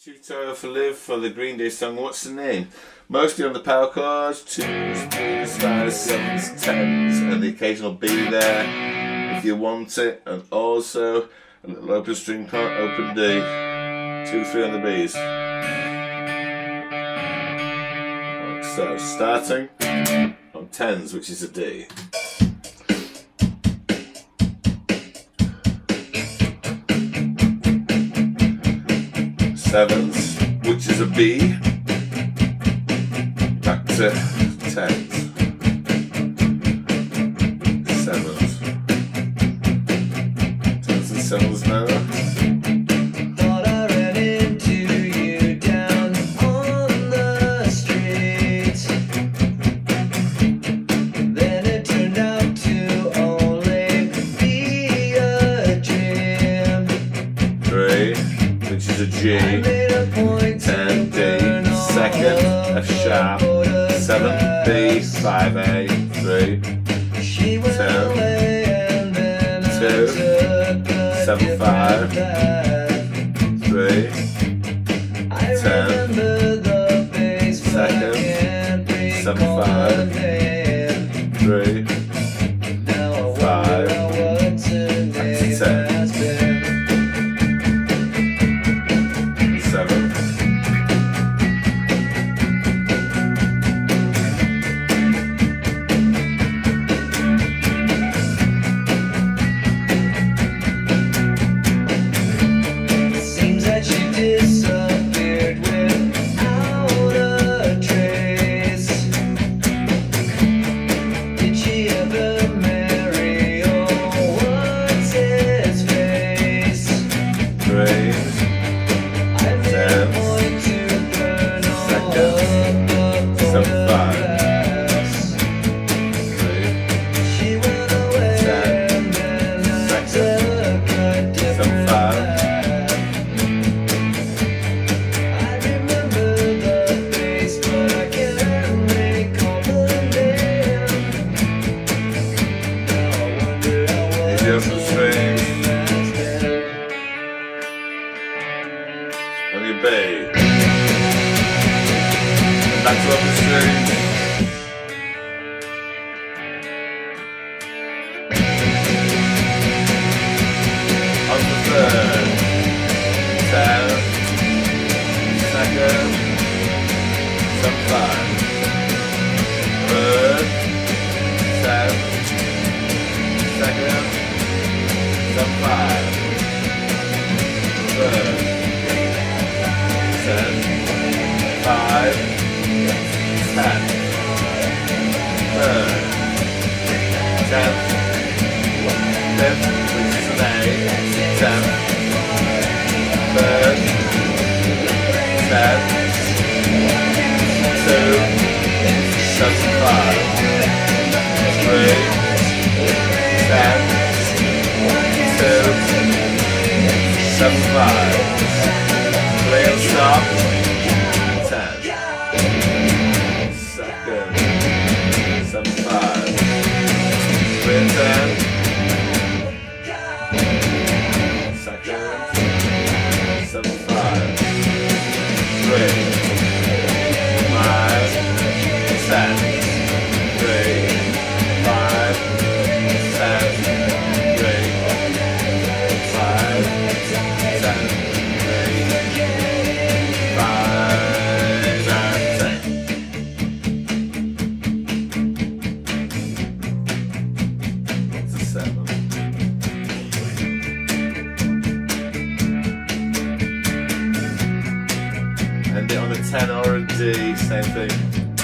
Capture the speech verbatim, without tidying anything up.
Tutorial for Liv for the Green Day song What's the Name? Mostly on the power chords, twos, threes, fives, sevens, tens, and the occasional B there if you want it, and also a little open string chord, open D, two, three on the B's. So starting on tens, which is a D. Sevens, which is a B, back to tens, sevens, tens and sevens now. Thought I ran into you down on the street, then it turned out to only be a dream. Three, which is a G, ten, D, second, F sharp, seven, B, five, A, three, ten, two, seven, five, three, ten, second, seven, five, three, five, back to ten. On your B, back to open strings, on the third, ten, second, some five, third, ten, second, some five, third, ten, five, ten, third, ten, fifth, which is an A, ten, third, ten, two, seven, five, three, ten, two, seven, five, three and stop, ten, second, seven, five, three and ten, second, seven, five, three, five, ten, three, five, ten, three, five, ten, three, five, and ten. It's a seven. End it on a ten or a D, same thing.